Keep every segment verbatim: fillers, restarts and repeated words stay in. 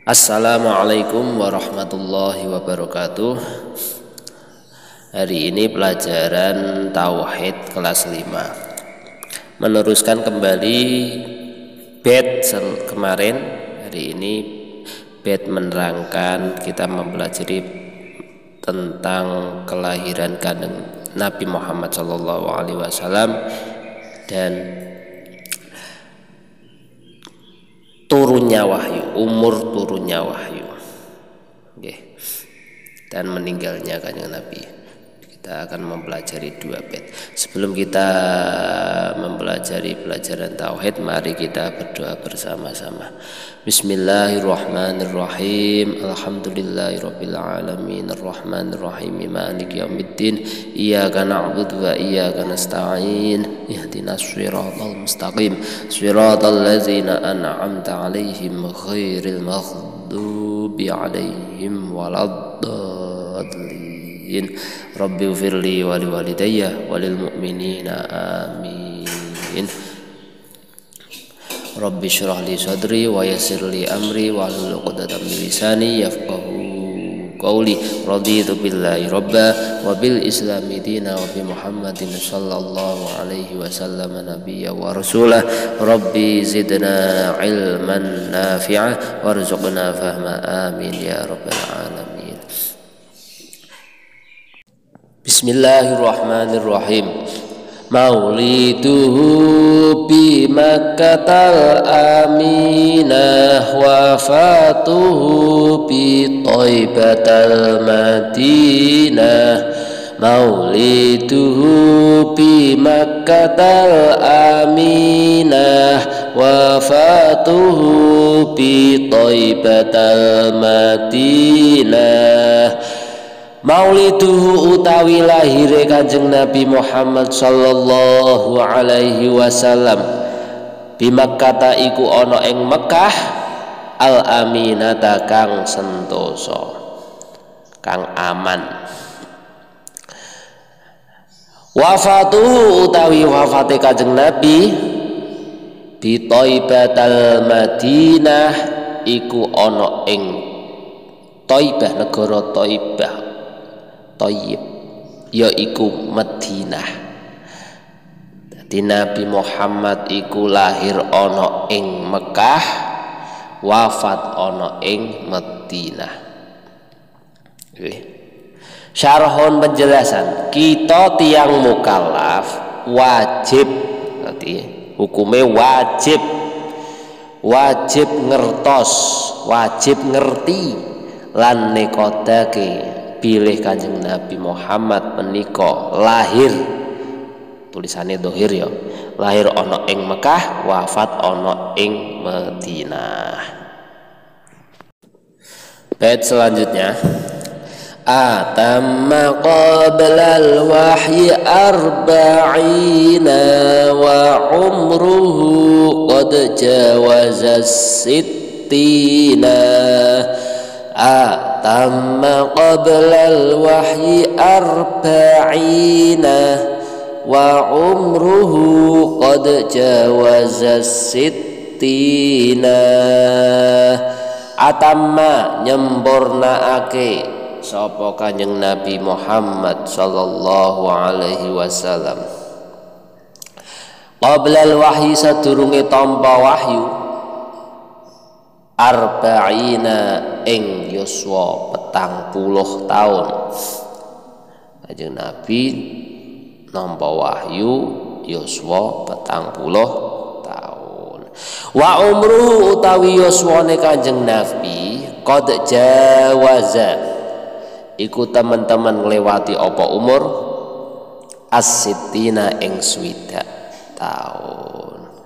Assalamualaikum warahmatullahi wabarakatuh. Hari ini pelajaran Tauhid kelas lima. Meneruskan kembali bait kemarin. Hari ini bait menerangkan kita mempelajari tentang kelahiran kanjeng Nabi Muhammad shallallahu alaihi wasallam dan turunnya wahyu, umur turunnya wahyu, okay. Dan meninggalnya kanjeng Nabi. Kita akan mempelajari dua bait. Sebelum kita mempelajari pelajaran tauhid, mari kita berdoa bersama-sama. Bismillahirrahmanirrahim. Alhamdulillahirabbil alamin, arrahmanirrahim, maliki yaumiddin. Iyyaka na'budu wa iyyaka nasta'in. Ihdinas shiratal mustaqim, shiratal ladzina an'amta 'alaihim ghairil maghdubi 'alaihim waladdallin. Rabbi ufirli wali walidayya walil mu'minina amin. Rabbi syrah li sadri wa yassir li amri wa hlul 'uqdatam min lisani yafqahu qawli. Raditu billahi rabba wa bil islami dina wa bi Muhammadin sallallahu alaihi wasallam nabiyya wa rasulah. Rabbi zidna ilman nafi'a warzuqna fahma amin ya rabbal alamin. Bismillahirrahmanirrahim. Mauliduhu bi Makkatal aminah, wafatuhu bi Thaibatal madinah. Mauliduhu bi Makkatal aminah, wafatuhu bi Thaibatal madinah. Mauliduhu utawi lahire kanjeng Nabi Muhammad sallallahu alaihi wasallam bi Makkah iku ana ing Mekah al aminata kang sentosa, kang aman. Wafatuhu utawi wafate kanjeng Nabi bi Thaibatal Madinah iku ana ing Thaibah, negara Thaibah, Thayyib, yaiku Madinah. Jadi Nabi Muhammad iku lahir ana ing Mekah, wafat ana ing Madinah. Oke. Syarhun penjelasan, kita tiang mukallaf wajib, berarti hukumnya wajib, wajib ngertos, wajib ngerti lan nekodake pilih kanjeng Nabi Muhammad menika lahir, tulisannya dohir ya, lahir ono ing Mekah, wafat ono ing Madinah. Bait selanjutnya, atamma qablal wahyi arba'ina wa umruhu qad jawaza sittina. Atamma qablal wahyi arba'ina wa umruhu qad jawaza sittina. Atamma nyempurnaake sapa kanjeng Nabi Muhammad sallallahu alaihi wasallam qablal wahyi sadurunge tampa wahyu arba'ina ing yuswa petang puluh tahun. Kanjeng Nabi nampa wahyu yuswa petang puluh tahun. Wa umruhu utawi yuswane kanjeng Nabi qad jawaza iku teman-teman nglewati apa umur as-sittina ing swidak tahun.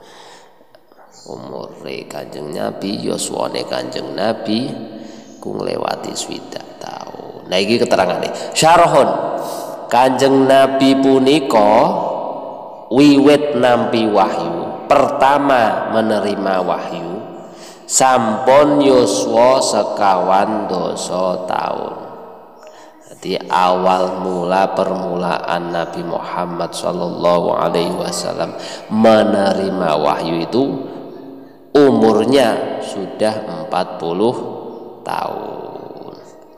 Umur kanjeng Nabi, yuswane kanjeng Nabi ku nglewati swidak tahun. Nah iki keterangane. Syarhun, kanjeng Nabi punika wiwit nampi wahyu, pertama menerima wahyu sampun yuswa sekawan dosa tahun. Jadi awal mula permulaan Nabi Muhammad sallallahu alaihi wasallam menerima wahyu itu umurnya sudah empat puluh tahun.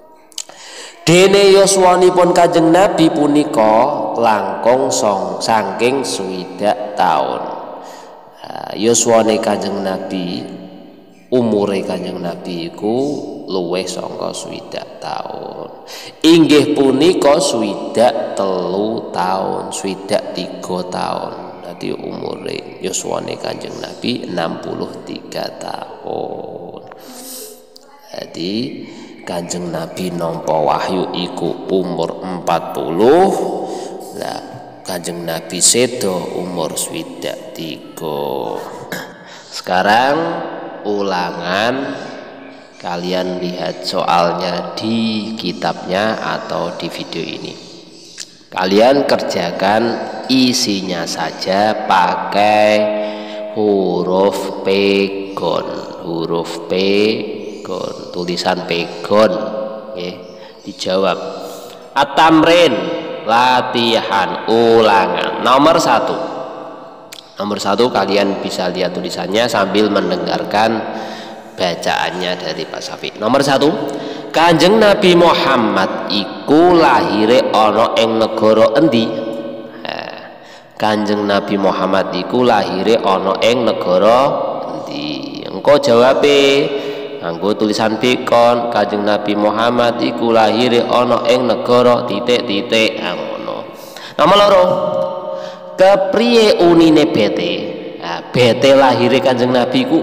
Dene yuswanipun Kanjeng Nabi punika langkung song saking swidak taun. Yuswane Kanjeng Nabi, umure Kanjeng Nabi iku luwih saka swidak taun. Inggih punika swidak telu taun, swidak tiga taun. Dadi umure yuswane Kanjeng Nabi enam puluh tiga tahun. Jadi Kanjeng Nabi nampa wahyu iku umur empat puluh. Lah Kanjeng Nabi sedo umur swidak tiga. Sekarang ulangan, kalian lihat soalnya di kitabnya atau di video ini. Kalian kerjakan isinya saja pakai huruf pegon, huruf pegon, tulisan pegon. Oke, dijawab. At-tamrin, latihan ulangan. Nomor satu. Nomor satu kalian bisa lihat tulisannya sambil mendengarkan bacaannya dari Pak Syafiq. Nomor satu, Kanjeng Nabi Muhammad iku lahire ana ing negara endi? Nah, Kanjeng Nabi Muhammad iku lahire ana ing negara endi? Engko jawabe nganggo tulisan pikon. Kanjeng Nabi Muhammad iku lahire ana ing negara titik-titik ngono. Nomor loro, kepriye unine bete? Nah, bete lahire Kanjeng Nabi ku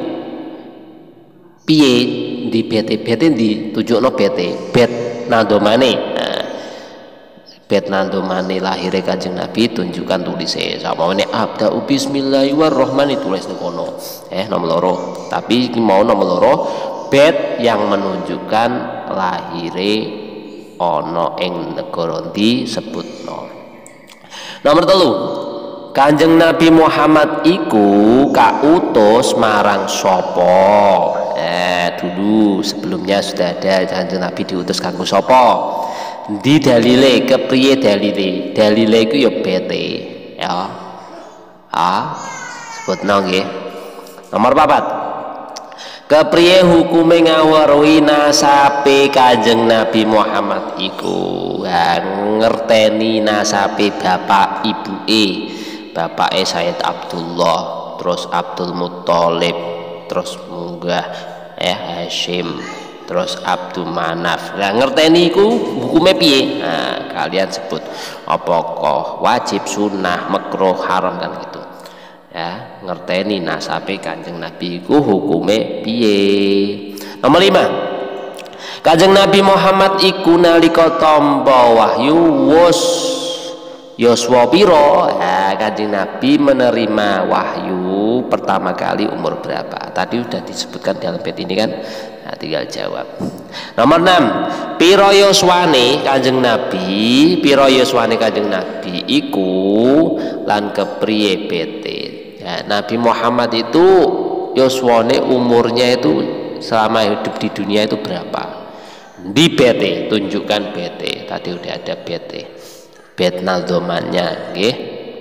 piye? Di bete bete ditunjukno bete bet nandomane. Nah, bet nandomane lahire Kanjeng Nabi tunjukkan tulisnya sama ini abda bismillahirrahmanirrahim, tulis di kono. Eh nomor loro, tapi mau nomor loro bet yang menunjukkan lahire ono ing negara ndi sebutno. Nomor telu, Kanjeng Nabi Muhammad iku kautus marang sapa? Eh dulu sebelumnya sudah ada Kanjeng Nabi diutus kanggo sapa? Di dalile, kepriye dalile? Dalile iku ya bete, ya. Ah, sebutno nggih. Nomor papat, kepriye hukume ngaweruhi nasabe Kanjeng Nabi Muhammad iku? Ha, ngerteni nasabe bapak ibuke. Bapake Sayyid Abdullah, terus Abdul Muthalib, terus munggah ya Hashim, terus Abdul Manaf. Lah ngerteni iku hukume piye? Nah, kalian sebut apakah wajib, sunnah, makruh, haram kan gitu. Ya, ngerteni nasabe Kanjeng Nabi iku hukume piye. Nomor lima, Kanjeng Nabi Muhammad iku nalika tampa wahyu wus yuswa piro? Nah, Kanjeng Nabi menerima wahyu pertama kali umur berapa? Tadi sudah disebutkan dalam bait ini kan? Nah, tinggal jawab. Nomor enam, piro yuswane Kanjeng Nabi? Piro yuswane Kanjeng Nabi iku lan kepriye bete? Ya, Nabi Muhammad itu yuswane umurnya itu selama hidup di dunia itu berapa? Di bete, tunjukkan bete. Tadi udah ada bete. Bet naldomannya, nggih.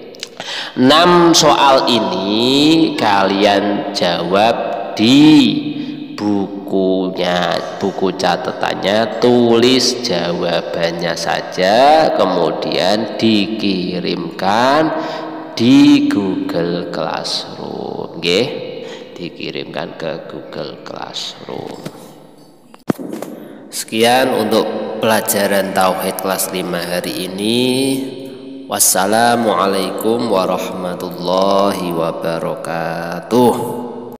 enam soal ini kalian jawab di bukunya, buku catatannya, tulis jawabannya saja, kemudian dikirimkan di Google Classroom, nggih. Dikirimkan ke Google Classroom. Sekian untuk pelajaran Tauhid kelas lima hari ini. Wassalamualaikum warahmatullahi wabarakatuh.